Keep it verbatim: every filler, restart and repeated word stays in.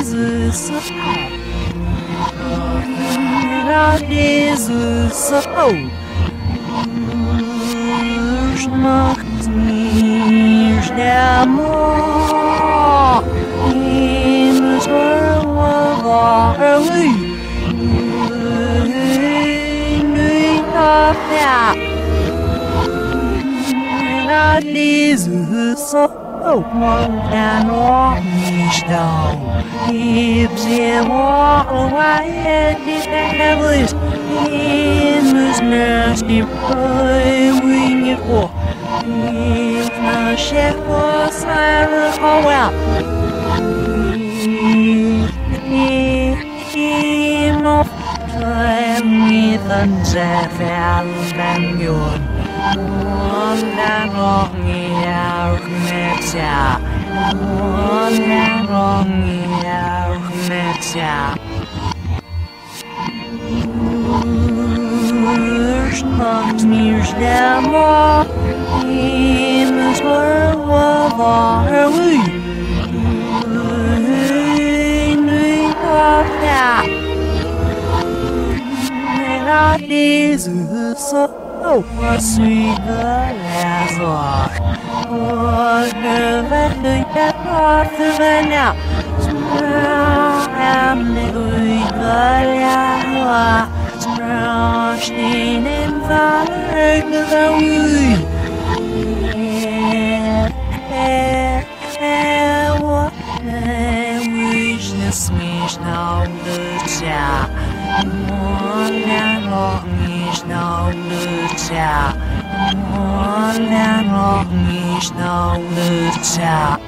Jesus, God Jesus, oh, macht mich der Mord, in der Wahrheit, nicht auf der, God Jesus, oh, man kann auch nicht down. Keeps him all away, established in this nasty boy wing it war. If the chef was silent, oh well. Him off time with unzefeld and good. One and long year, next year. One and long year, next year. Macht mich der Mord in this world of our way. God Jesus, oh, what sweet the last walk. What the better get off the now. I'm the good God. Stehen im Wasser gesaut. Wish this mich now the cha. One and long is now the cha. One and long is now the cha.